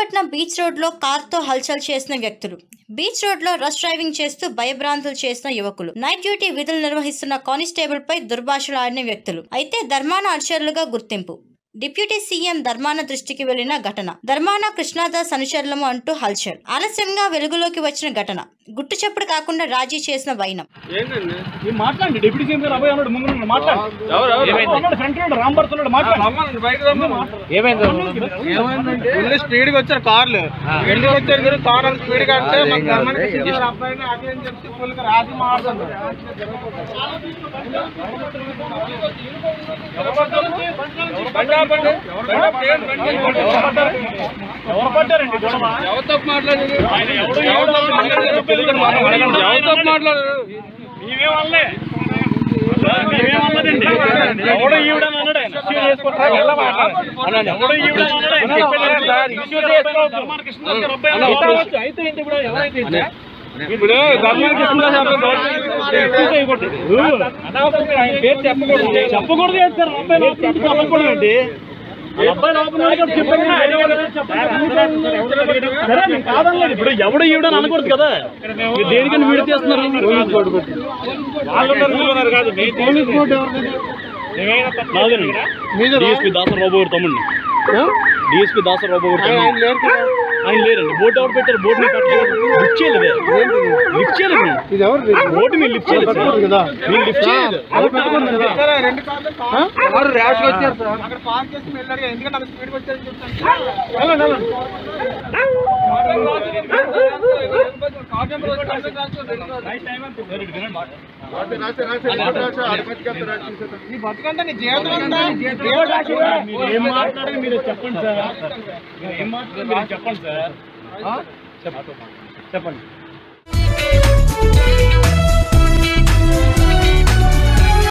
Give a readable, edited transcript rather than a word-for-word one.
Visakhapatnam beach రోడ్లో కార్తో హల్చల్ చేసిన వ్యక్తులు. బీచ్ రోడ్లో రష్ డ్రైవింగ్ చేస్తూ భయభ్రాంతులు చేసిన యువకులు. నైట్ డ్యూటీ విధులు నిర్వహిస్తున్న కానిస్టేబుల్ పై దుర్భాషలు ఆడిన వ్యక్తులు. అయితే ధర్మాన అనుచరులుగా గుర్తింపు. డిప్యూటీ సీఎం ధర్మాన దృష్టికి వెళ్లిన ఘటన. ధర్మాన కృష్ణాదాస్ అనుచరులము అంటూ హల్చల్. ఆలస్యంగా వెలుగులోకి వచ్చిన ఘటన. గుట్టు చప్పుడు కాకుండా రాజీ చేసిన వైనం. ఇప్పుడు ఎవడు ఇవ్వడం అనకూడదు కదా, దేనికని వీడియో తీస్తున్నారు. డిఎస్పీ దాసరావు గారు తమ్ముడిని, డిఎస్పీ దాసరావు గారు ఆయన లేరండి. బోట్ ఎవరు పెట్టారు? బోట్ లిఫ్ట్ చేయలేదు, లిఫ్ట్ చేయలేదు. బోట్ మీరు లిఫ్ట్ చేయలేదు కదా, మీరు లిఫ్ట్ చేయలేదు. ఏం మాట్లాడాలి మీరు చెప్పండి సార్, ఏం మాట్లాడాలి మీరు చెప్పండి సార్, చెప్పండి.